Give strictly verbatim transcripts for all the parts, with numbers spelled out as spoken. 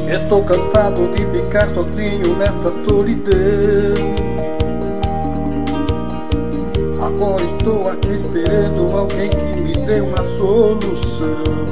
Estou cansado de ficar sozinho nessa solidão. Agora estou aqui esperando alguém que me dê uma solução.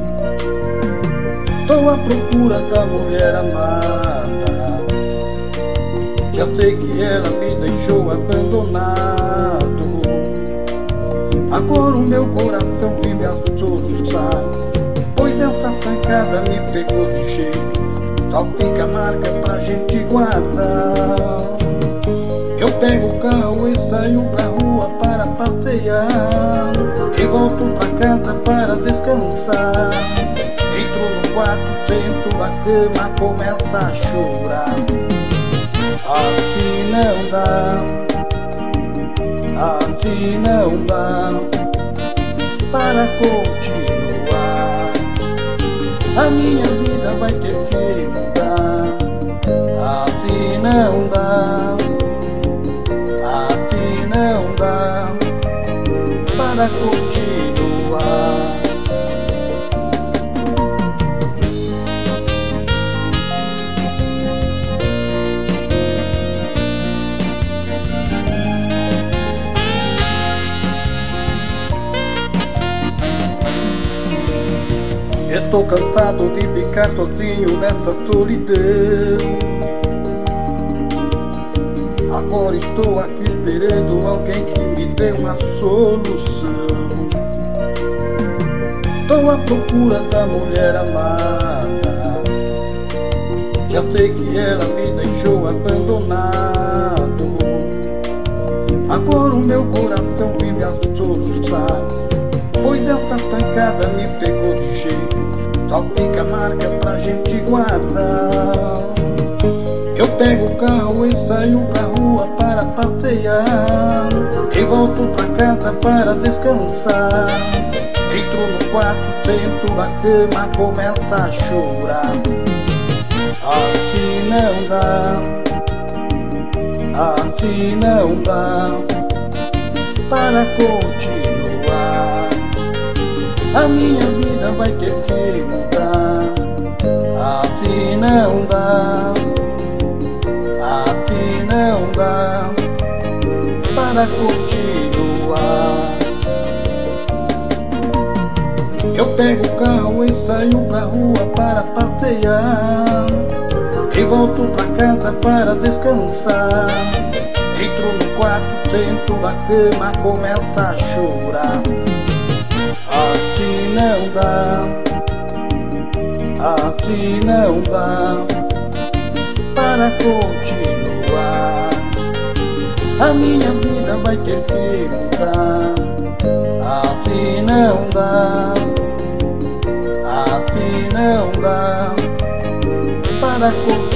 Estou à procura da mulher amada. Já sei que ela me deixou abandonado. Agora o meu coração vive a soluçar, pois essa pancada me pegou de jeito. Só fica marca pra gente guardar. Eu pego o carro e saio pra rua para passear, e volto pra casa para descansar. Entro no quarto, sento na cama, começa a chorar. Assim não dá, assim não dá para continuar. A minha vida vai ter que mudar. Assim não dá, assim não dá para continuar. Estou cansado de ficar sozinho nessa solidão. Agora estou aqui esperando alguém que me dê uma solução. Estou à procura da mulher amada. Já sei que ela me deixou abandonado. Agora o meu coração vive a soluçar, pois essa pancada me pegou de jeito. Só fica marca pra gente guardar. Eu pego o carro e saio pra rua para passear, e volto pra casa para descansar. Entro no quarto, sento na cama, começa a chorar. Assim não dá, assim não dá para continuar. A minha vida vai ter que mudar. Assim não dá, assim não dá para continuar. Eu pego o carro e saio pra rua para passear, e volto pra casa para descansar. Entro no quarto, sento na cama, começa a chorar. Assim não dá, assim não dá para continuar. A minha vida vai ter que mudar. Assim não dá, assim não dá para continuar.